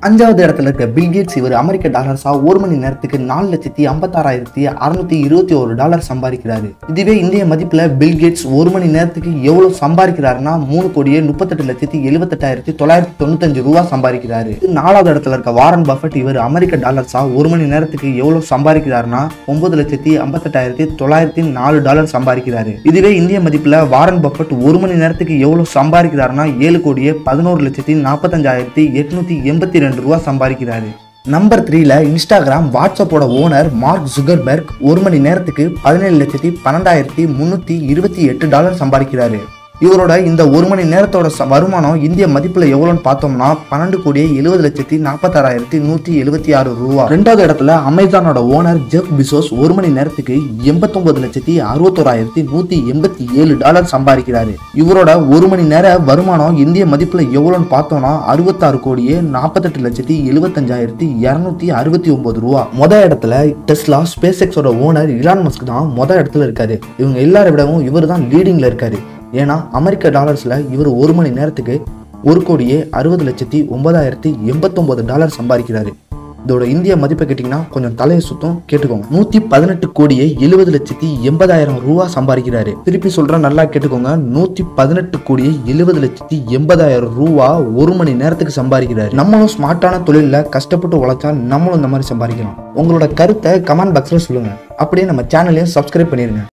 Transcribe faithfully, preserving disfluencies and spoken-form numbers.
அஞ்சாவது இடத்துல இருக்க பில் கேட்ஸ் இவர் அமெரிக்க டாலர்ஸா ஒரு மணி நேரத்துக்கு நாலு லட்சத்தி ஐம்பத்தாறாயிரத்தி அறுநூத்தி இருபத்தி ஒரு டாலர் சம்பாதிக்கிறாரு. இதுவே இந்திய மதிப்புல பில் கேட்ஸ் ஒரு மணி நேரத்துக்கு எவ்வளவு சம்பாதிக்கிறாருன்னா மூணு கோடியே முப்பத்தெட்டு லட்சத்தி எழுபத்தெட்டாயிரத்தி தொள்ளாயிரத்தி தொண்ணூத்தி அஞ்சு ரூபா சம்பாதிக்கிறாரு. நாலாவது இடத்துல இருக்க வாரன் பஃபட் இவர் அமெரிக்க டாலர்ஸா ஒரு மணி நேரத்துக்கு எவ்வளவு சம்பாதிக்கிறாருன்னா ஒன்பது லட்சத்தி ஐம்பத்தெட்டாயிரத்தி தொள்ளாயிரத்தி நாலு டாலர் சம்பாதிக்கிறாரு. இதுவே இந்திய மதிப்புல வாரன் பஃபட் ஒரு மணி நேரத்துக்கு எவ்வளவு சம்பாதிக்கிறாருன்னா ஏழு கோடியே பதினோரு லட்சத்தி நாற்பத்தஞ்சாயிரத்தி எட்நூத்தி எண்பத்தி ரெண்டு ரூபா சம்பாதிக்கிறாரு. நம்பர் த்ரீல இன்ஸ்டாகிராம் வாட்ஸ்அப்போட ஓனர் மார்க் ஜுகர்பர்க் ஒரு மணி நேரத்துக்கு பதினேழு லட்சத்தி பன்னெண்டாயிரத்தி முன்னூத்தி இருபத்தி எட்டு டாலர் சம்பாதிக்கிறாரு. இவரோட இந்த ஒரு மணி நேரத்தோட வருமானம் இந்திய மதிப்புல எவ்வளோன்னு பார்த்தோம்னா பன்னெண்டு கோடியே எழுபது லட்சத்தி நாற்பத்தாறாயிரத்தி நூத்தி எழுபத்தி ஆறு ரூபா. ரெண்டாவது இடத்துல அமேசானோட ஓனர் ஜெஃப் பிசோஸ் ஒரு மணி நேரத்துக்கு எண்பத்தி ஒன்பது லட்சத்தி அறுபத்தோராயிரத்தி நூத்தி எண்பத்தி ஏழு டாலர் சம்பாதிக்கிறாரு. இவரோட ஒரு மணி நேர வருமானம் இந்திய மதிப்புல எவ்வளோன்னு பார்த்தோம்னா அறுபத்தாறு கோடியே நாற்பத்தெட்டு லட்சத்தி எழுபத்தஞ்சாயிரத்தி இருநூத்தி அறுபத்தி ஒன்பது ரூபா. மொதல் இடத்துல டெஸ்லா ஸ்பேஸ் எக்ஸோட ஓனர் இலான் மஸ்க் தான் மொதல் இடத்துல இருக்காரு. இவங்க எல்லாரை விடவும் இவர் தான் லீடிங்ல இருக்காரு. ஏன்னா அமெரிக்க டாலர்ஸ்ல இவர் ஒரு மணி நேரத்துக்கு ஒரு கோடியே அறுபது லட்சத்தி ஒன்பதாயிரத்தி எண்பத்தி ஒன்பது டாலர் சம்பாதிக்கிறாரு. இதோட இந்திய மதிப்பை கேட்டீங்கன்னா கொஞ்சம் தலையை சுத்தம் கேட்டுக்கோங்க. நூத்தி பதினெட்டு கோடியே எழுபது லட்சத்தி எண்பதாயிரம் ரூபா சம்பாதிக்கிறாரு. திருப்பி சொல்றேன், நல்லா கேட்டுக்கோங்க. நூத்தி பதினெட்டு கோடியே எழுபது லட்சத்தி எண்பதாயிரம் ரூபா ஒரு மணி நேரத்துக்கு சம்பாதிக்கிறாரு. நம்மளும் ஸ்மார்ட்டான தொழில கஷ்டப்பட்டு உழைச்சா நம்மளும் இந்த மாதிரி சம்பாதிக்கலாம். உங்களோட கருத்தை கமெண்ட் பாக்ஸ்ல சொல்லுங்க. அப்படியே நம்ம சேனலையும் சப்ஸ்கிரைப் பண்ணிருங்க.